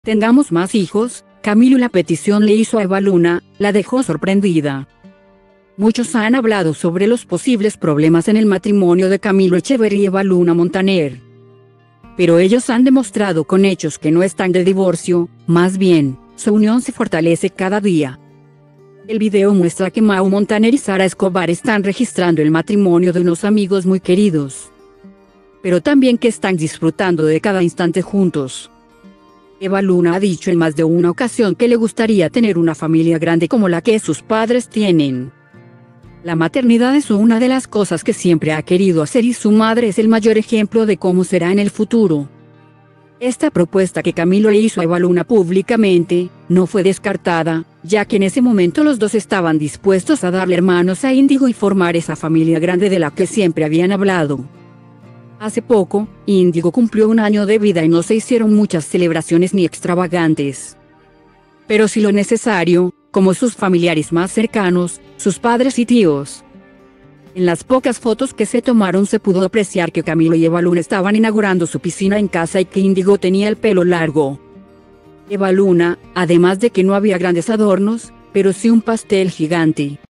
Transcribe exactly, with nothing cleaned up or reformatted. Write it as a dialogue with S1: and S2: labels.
S1: Tengamos más hijos. Camilo la petición le hizo a Eva Luna, la dejó sorprendida. Muchos han hablado sobre los posibles problemas en el matrimonio de Camilo Echeverry y Eva Luna Montaner. Pero ellos han demostrado con hechos que no están de divorcio, más bien, su unión se fortalece cada día. El video muestra que Mau Montaner y Sara Escobar están registrando el matrimonio de unos amigos muy queridos. Pero también que están disfrutando de cada instante juntos. Eva Luna ha dicho en más de una ocasión que le gustaría tener una familia grande como la que sus padres tienen. La maternidad es una de las cosas que siempre ha querido hacer y su madre es el mayor ejemplo de cómo será en el futuro. Esta propuesta que Camilo le hizo a Eva Luna públicamente, no fue descartada, ya que en ese momento los dos estaban dispuestos a darle hermanos a Índigo y formar esa familia grande de la que siempre habían hablado. Hace poco, Índigo cumplió un año de vida y no se hicieron muchas celebraciones ni extravagantes. Pero sí lo necesario, como sus familiares más cercanos, sus padres y tíos. En las pocas fotos que se tomaron se pudo apreciar que Camilo y Eva Luna estaban inaugurando su piscina en casa y que Índigo tenía el pelo largo. Eva Luna, además de que no había grandes adornos, pero sí un pastel gigante.